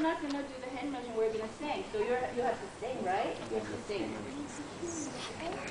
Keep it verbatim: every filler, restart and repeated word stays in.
not going to do the hand motion. We're going to sing. So you're, you have to sing, right? You have to sing.